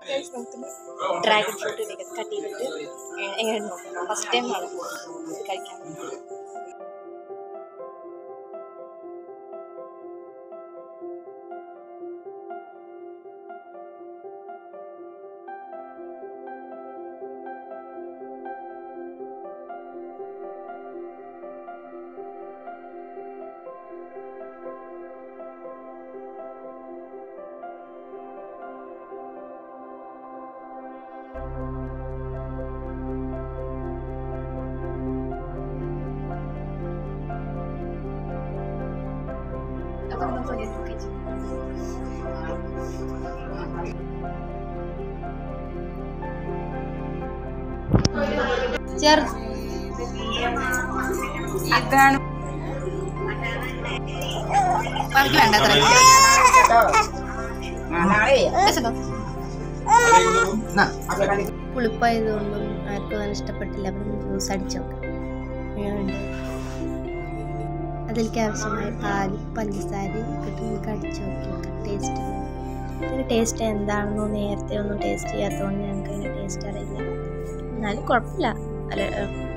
Dragon fruit cut ചെയ്തിട്ട് എങ്ങനെ നോക്കാം. ഫസ്റ്റ് ടൈം ആണ് കഴിക്കാൻ. ഇതാണ് പുളിപ്പായതുകൊണ്ടും ആർക്കും അങ്ങനെ ഇഷ്ടപ്പെട്ടില്ല. അപ്പം ജ്യൂസ് അടിച്ചു നോക്കാം. അതിലേക്ക് ആവശ്യമായ പാലും പഞ്ചസാരയും ഇട്ടിട്ട് അടിച്ചു നോക്കി ടേസ്റ്റ്. ഇതിന് ടേസ്റ്റ് എന്താണെന്നോ നേരത്തെ ഒന്നും ടേസ്റ്റ് ചെയ്യാത്തതുകൊണ്ട് ഞങ്ങൾക്ക് അതിൻ്റെ ടേസ്റ്റ് അറിയില്ല. എന്നാലും കുഴപ്പമില്ല.